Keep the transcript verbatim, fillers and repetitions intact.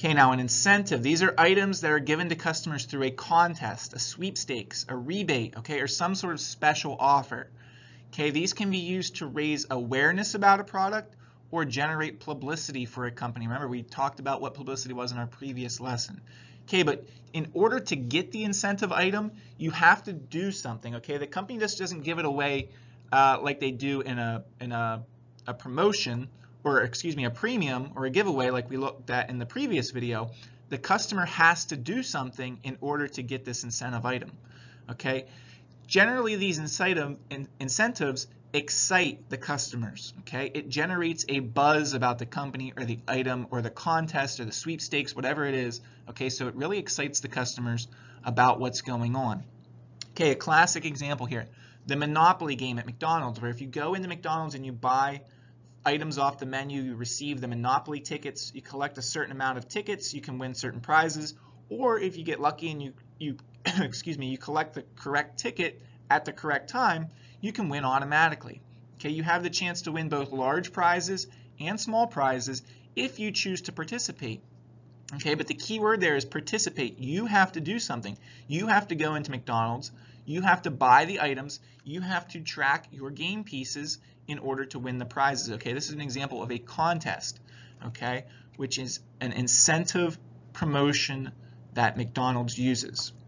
Okay, now an incentive, these are items that are given to customers through a contest, a sweepstakes, a rebate, okay, or some sort of special offer. Okay, these can be used to raise awareness about a product or generate publicity for a company. Remember, we talked about what publicity was in our previous lesson. Okay, but in order to get the incentive item, you have to do something, okay? The company just doesn't give it away uh, like they do in a, in a, a promotion, or excuse me, a premium or a giveaway like we looked at in the previous video. The customer has to do something in order to get this incentive item, okay? Generally, these incentive, in, incentives excite the customers, okay? It generates a buzz about the company or the item or the contest or the sweepstakes, whatever it is, okay? So it really excites the customers about what's going on. Okay, a classic example here, the Monopoly game at McDonald's, where if you go into McDonald's and you buy items off the menu, you receive the Monopoly tickets, you collect a certain amount of tickets, you can win certain prizes, or if you get lucky and you, you excuse me, you collect the correct ticket at the correct time, you can win automatically. Okay, you have the chance to win both large prizes and small prizes if you choose to participate. Okay, but the key word there is participate. You have to do something. You have to go into McDonald's, you have to buy the items, you have to track your game pieces in order to win the prizes. Okay, this is an example of a contest, okay, which is an incentive promotion that McDonald's uses.